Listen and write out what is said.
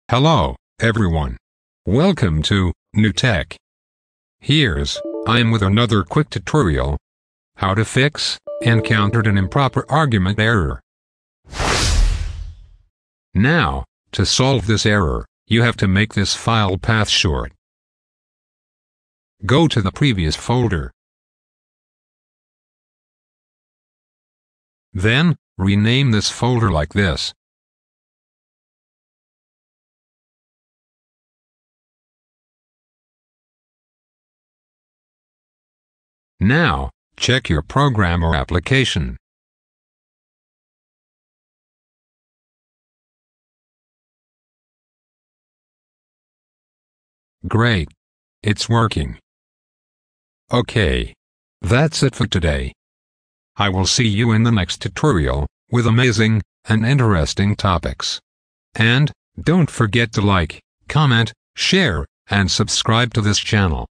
Hello, everyone. Welcome to New Tech. I'm with another quick tutorial. How to fix encountered an improper argument error. Now, to solve this error, you have to make this file path short. Go to the previous folder. Then, rename this folder like this. Now, check your program or application. Great. It's working. Okay. That's it for today. I will see you in the next tutorial, with amazing and interesting topics. And, don't forget to like, comment, share, and subscribe to this channel.